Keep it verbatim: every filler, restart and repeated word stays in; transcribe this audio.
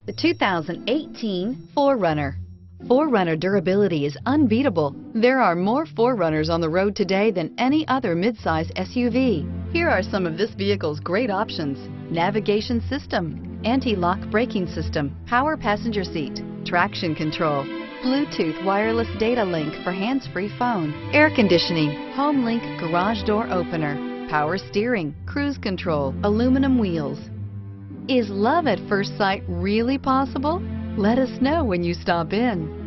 The two thousand eighteen four runner. four runner durability is unbeatable. There are more four runners on the road today than any other midsize S U V. Here are some of this vehicle's great options: navigation system, anti-lock braking system, power passenger seat, traction control, Bluetooth wireless data link for hands-free phone, air conditioning, home link garage door opener, power steering, cruise control, aluminum wheels. Is love at first sight really possible? Let us know when you stop in.